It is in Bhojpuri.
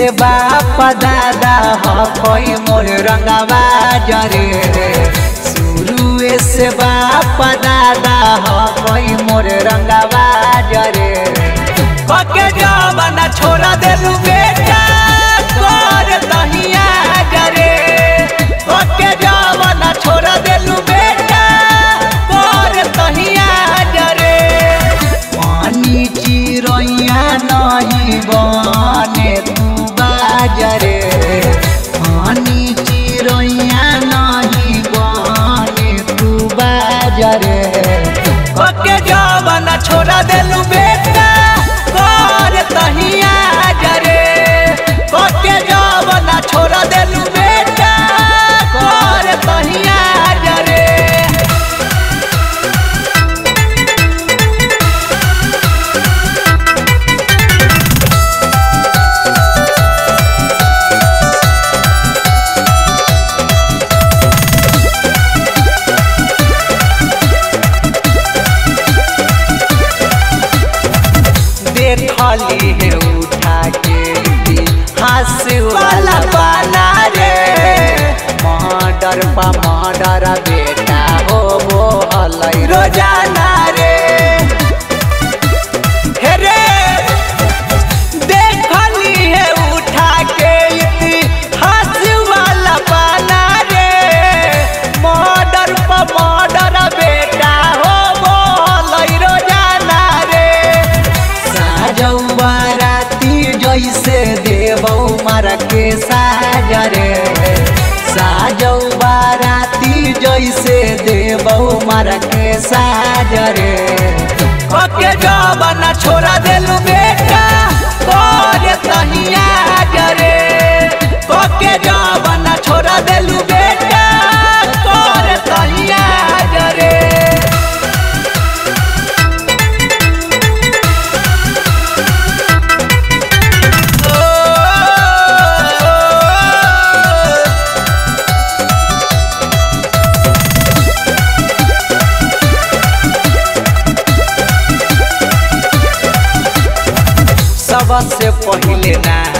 से बाप दादा हो कोई मोर रंगवा जरे शुरू से बाप दादा हो कोई मोर रंगवा जरे पके जवाना छोड़ा देलू बेटा कर तहिया जरे पके जवाना छोड़ा देलू बेटा कर तहिया जरे पानी चिरैया नहीं बने तू बाजरे पानी चिरैया नहीं बने तू बाजरे पके जवाना छोड़ा देलू बेटा कर तहिया जरे पके जवाना छोड़ा देलू बेटा कर तहिया जरे देखली है उठा के हाथ वाला बाना रे मर्डर पा मर्डर बेटा हो वो अलई रोजाना रे रे देखली है उठा के हाथ वाला बाना रे मर्डर पा मर्डर बेटा हो वो अलई रोजाना रे राती जैसे देवौ मार के साजरे साजौ बाराती जैसे देवौ मार के साजरे ओके जवाना छोड़ा देलू बेटा कर तहिया जरे ओके जवाना छोड़ा देलू बेटा कर तहिया जरे सबसे पहले ना